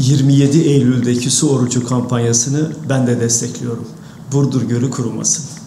27 Eylül'deki su orucu kampanyasını ben de destekliyorum. Burdur Gölü kurumasın.